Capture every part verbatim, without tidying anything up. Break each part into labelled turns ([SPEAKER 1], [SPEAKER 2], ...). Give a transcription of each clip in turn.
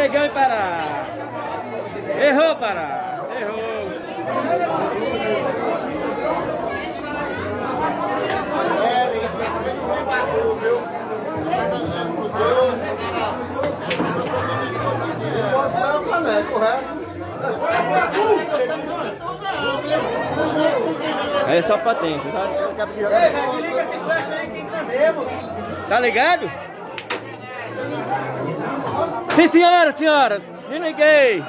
[SPEAKER 1] Negão e Pará. Errou, Pará. Errou. Aí é só patente, tá?
[SPEAKER 2] Ei, me liga esse flash aí que encandemos.
[SPEAKER 1] Tá ligado? Sim, senhora, senhora. Me liguei.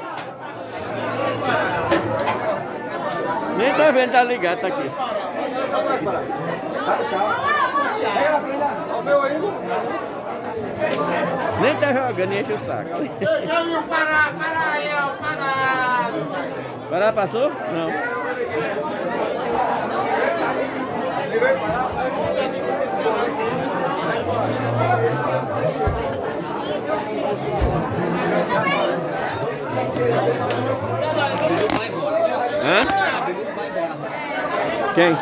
[SPEAKER 1] Nem tá vendo, tá ligado, tá aqui. Nem tá jogando, nem enche o saco.
[SPEAKER 2] Eu vi o Pará, Pará aí, ó, Pará.
[SPEAKER 1] Pará passou? Não. Hã? Quem?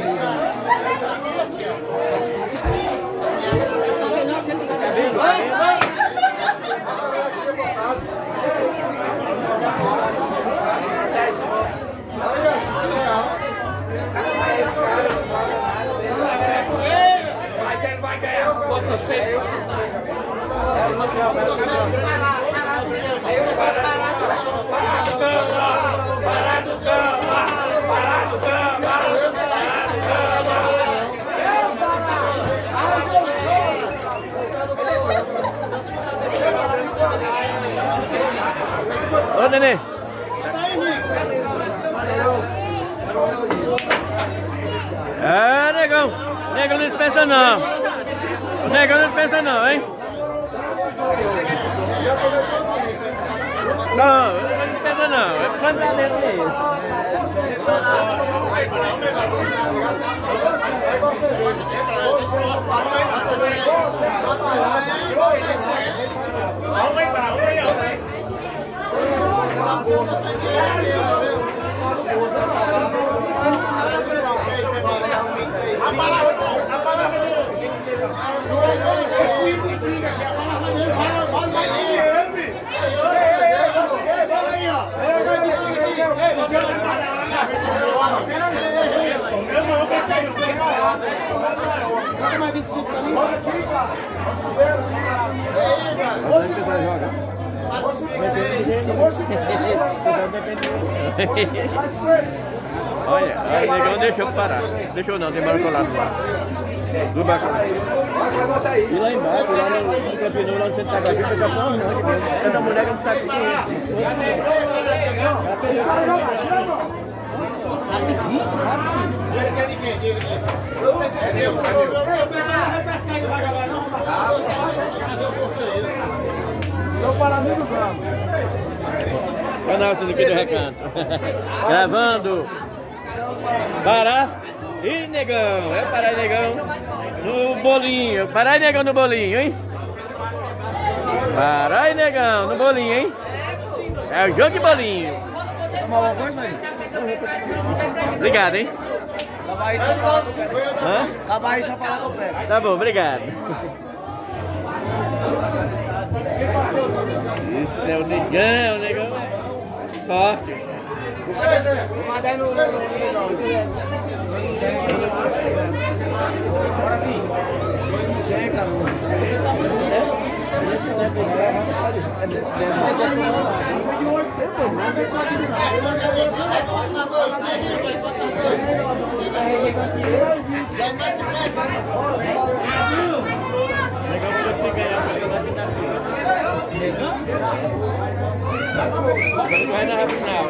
[SPEAKER 2] Mas ele vai ganhar contra você.
[SPEAKER 1] Ô, Nenê. É, negão. Negão não dispensa não. O negão não dispensa não, hein? Não, não dispensa não. É pantaneiro mesmo.
[SPEAKER 2] A palavra, a palavra dele. Mais vinte e cinco pra mim.
[SPEAKER 1] Olha, aí o negão deixou parar. Deixou não, tem barco lá do lado. Do barco. E lá embaixo, lá no Campinão, lá no centro da Gavinha, foi capão, não, que mesmo. Essa mulher que não está aqui. Rapidinho? Ele quer ninguém, ele quer. Eu peguei o seu. Eu vai pescar ele vai agora, não? Fazer o sorteio. São Parazinho do Bravo. Canal tudo aqui do Recanto. Gravando. Pará e negão. É Pará e negão no bolinho. Pará e negão no bolinho, hein? Pará e negão no bolinho, hein? É o jogo de bolinho.
[SPEAKER 2] Tomar uma coisa aí?
[SPEAKER 1] Obrigado, hein?
[SPEAKER 2] Acaba aí, só falar com o pé.
[SPEAKER 1] Hã?
[SPEAKER 2] Acaba aí, só falar com o pé.
[SPEAKER 1] Tá bom, obrigado. Isso é o negão, o negão é forte.
[SPEAKER 2] Vou mandar aí no... Chega, amor. Você tá muito bem. Se você puder pegar, deve ser personal. De onde você tem? Não tem sua vida, não. Eu vou fazer aqui, vai contar dois. Vai contar dois. Você vai arregar aqui. Vai mais se pega.
[SPEAKER 1] Negão pode se ganhar, mas vai ficar assim.
[SPEAKER 2] Negão?
[SPEAKER 1] Vai na final.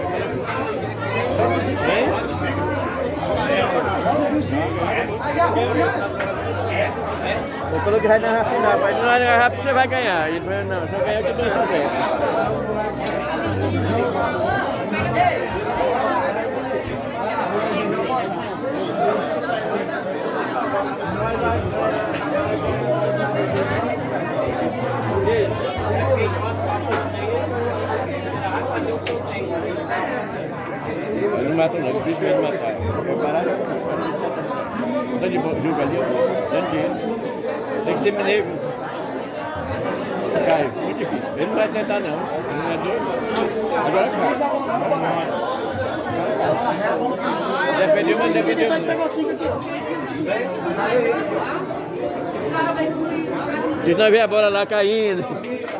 [SPEAKER 1] Eu falou que vai na final, mas não é rápido, você vai ganhar. Ele falou, não, só ganhar que eu tô sabendo. Ele não mata não, eu fiz pra ele matar. Vou parar, tá de jogo ali, ó. Tem que ser mineiro.
[SPEAKER 3] Caio, muito difícil. Ele não vai tentar não. Ele não é doido. Agora cai. Defendeu, mas defendeu.
[SPEAKER 2] Vai pegar cinco aqui, ó.
[SPEAKER 3] Se nós ver a bola lá caindo.